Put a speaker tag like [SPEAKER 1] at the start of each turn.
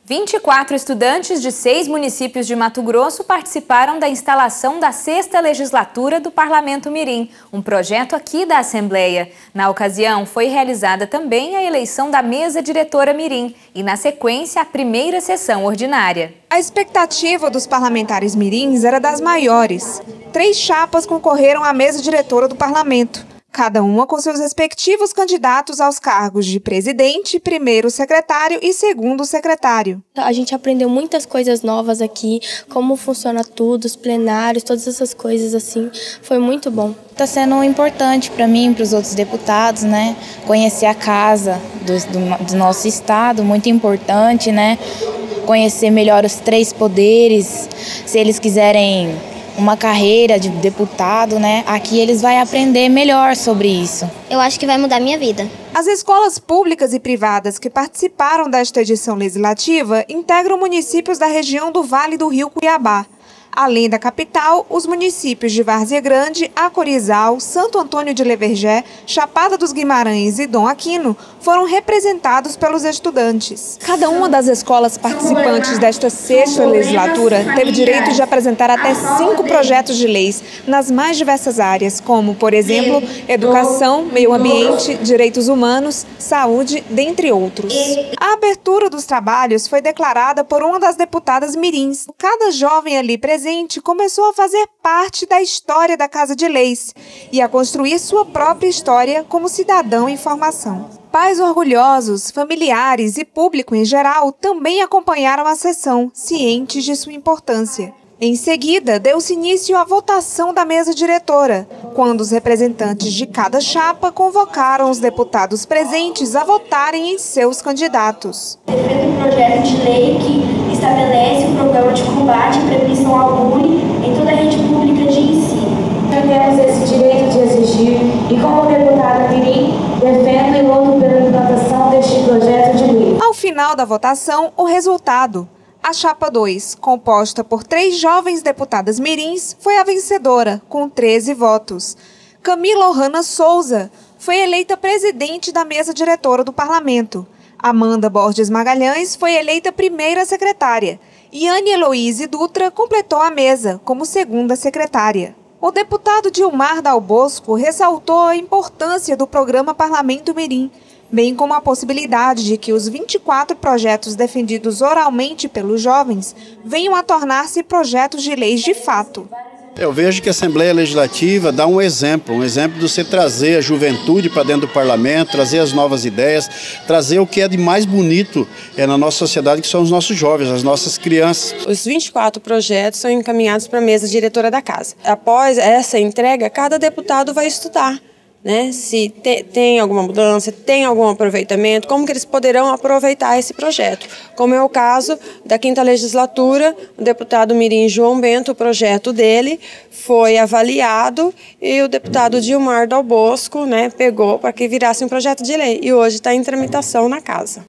[SPEAKER 1] 24 estudantes de 6 municípios de Mato Grosso participaram da instalação da 6ª legislatura do Parlamento Mirim, um projeto aqui da Assembleia. Na ocasião, foi realizada também a eleição da mesa diretora Mirim e, na sequência, a primeira sessão ordinária.
[SPEAKER 2] A expectativa dos parlamentares mirins era das maiores. 3 chapas concorreram à mesa diretora do Parlamento, cada uma com seus respectivos candidatos aos cargos de presidente, primeiro secretário e segundo secretário.
[SPEAKER 3] A gente aprendeu muitas coisas novas aqui, como funciona tudo, os plenários, todas essas coisas assim, foi muito bom.
[SPEAKER 4] Está sendo importante para mim, para os outros deputados, né? Conhecer a casa do nosso estado, muito importante, né? Conhecer melhor os 3 poderes, se eles quiserem uma carreira de deputado, né? Aqui eles vão aprender melhor sobre isso.
[SPEAKER 5] Eu acho que vai mudar minha vida.
[SPEAKER 2] As escolas públicas e privadas que participaram desta edição legislativa integram municípios da região do Vale do Rio Cuiabá. Além da capital, os municípios de Várzea Grande, Acorizal, Santo Antônio de Levergé, Chapada dos Guimarães e Dom Aquino foram representados pelos estudantes. Cada uma das escolas participantes desta 6ª legislatura teve direito de apresentar até 5 projetos de leis nas mais diversas áreas, como, por exemplo, educação, meio ambiente, direitos humanos, saúde, dentre outros. A abertura dos trabalhos foi declarada por uma das deputadas mirins. Cada jovem ali presente começou a fazer parte da história da Casa de Leis e a construir sua própria história como cidadão em formação. Pais orgulhosos, familiares e público em geral também acompanharam a sessão, cientes de sua importância. Em seguida, deu-se início à votação da mesa diretora, quando os representantes de cada chapa convocaram os deputados presentes a votarem em seus candidatos.
[SPEAKER 6] Defendo um projeto de lei que estabelece um programa de combate e prevenção ao bullying em toda a rede pública de ensino. Temos esse direito de exigir e, como deputada mirim, defendo e luto pela implantação deste projeto de lei.
[SPEAKER 2] Ao final da votação, o resultado. A chapa 2, composta por 3 jovens deputadas mirins, foi a vencedora, com 13 votos. Camila Ohana Souza foi eleita presidente da mesa diretora do Parlamento. Amanda Borges Magalhães foi eleita primeira secretária. E Anne Heloíse Dutra completou a mesa como segunda secretária. O deputado Dilmar Dal Bosco ressaltou a importância do programa Parlamento Mirim, bem como a possibilidade de que os 24 projetos defendidos oralmente pelos jovens venham a tornar-se projetos de leis de fato.
[SPEAKER 7] Eu vejo que a Assembleia Legislativa dá um exemplo de você trazer a juventude para dentro do parlamento, trazer as novas ideias, trazer o que é de mais bonito na nossa sociedade, que são os nossos jovens, as nossas crianças.
[SPEAKER 8] Os 24 projetos são encaminhados para a mesa diretora da casa. Após essa entrega, cada deputado vai estudar, né? Se tem alguma mudança, tem algum aproveitamento, como que eles poderão aproveitar esse projeto. Como é o caso da 5ª legislatura, o deputado mirim João Bento, o projeto dele foi avaliado e o deputado Dilmar Dal Bosco, né, pegou para que virasse um projeto de lei e hoje está em tramitação na casa.